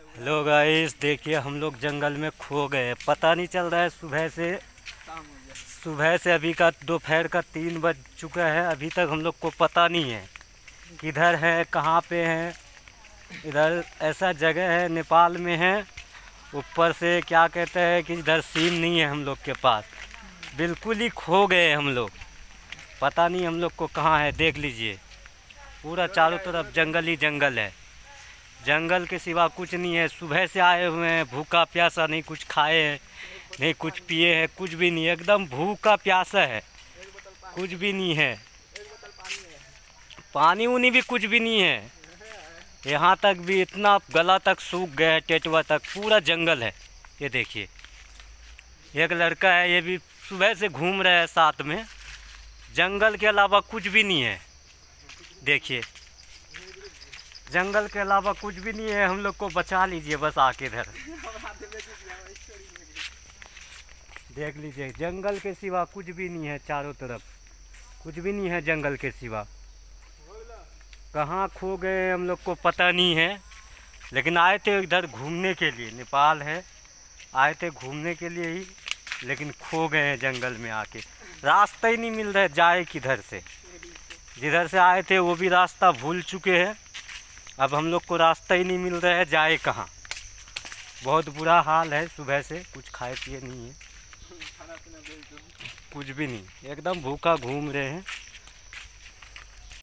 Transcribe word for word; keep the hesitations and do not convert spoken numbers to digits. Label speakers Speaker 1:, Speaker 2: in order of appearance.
Speaker 1: Hello guys, देखिए हम लोग जंगल में खो गए। पता नहीं चल रहा है। सुबह से सुबह से अभी का दोपहर का तीन बज चुका है। अभी तक हम लोग को पता नहीं है किधर है, कहाँ पे है। इधर ऐसा जगह है, नेपाल में है। ऊपर से क्या कहते हैं कि इधर सीन नहीं है हम लोग के पास। बिल्कुल ही खो गए हम लोग। पता नहीं हम लोग को कहाँ है। देख लीजिए, पूरा चारों तरफ जंगल ही जंगल है। जंगल के सिवा कुछ नहीं है। सुबह से आए हुए हैं, भूखा प्यासा, नहीं कुछ खाए हैं, नहीं कुछ पिए हैं, कुछ भी नहीं। एकदम भूखा प्यासा है, कुछ भी नहीं है। पानी उनी भी कुछ भी नहीं है। यहाँ तक भी इतना गला तक सूख गया है, टेटवा तक। पूरा जंगल है। ये देखिए, एक लड़का है, ये भी सुबह से घूम रहा है साथ में। जंगल के अलावा कुछ भी नहीं है। देखिए, जंगल के अलावा कुछ भी नहीं है। हम लोग को बचा लीजिए बस आके इधर। देख लीजिए, जंगल के सिवा कुछ भी नहीं है। चारों तरफ कुछ भी नहीं है जंगल के सिवा। कहाँ खो गए हम लोग को पता नहीं है। लेकिन आए थे इधर घूमने के लिए। नेपाल है, आए थे घूमने के लिए ही, लेकिन खो गए हैं जंगल में आके। रास्ता ही नहीं मिल रहा है, जाए किधर से। जिधर से आए थे वो भी रास्ता भूल चुके हैं। अब हम लोग को रास्ता ही नहीं मिल रहा है, जाए कहाँ। बहुत बुरा हाल है। सुबह से कुछ खाए पिए नहीं है, कुछ भी नहीं। एकदम भूखा घूम रहे हैं।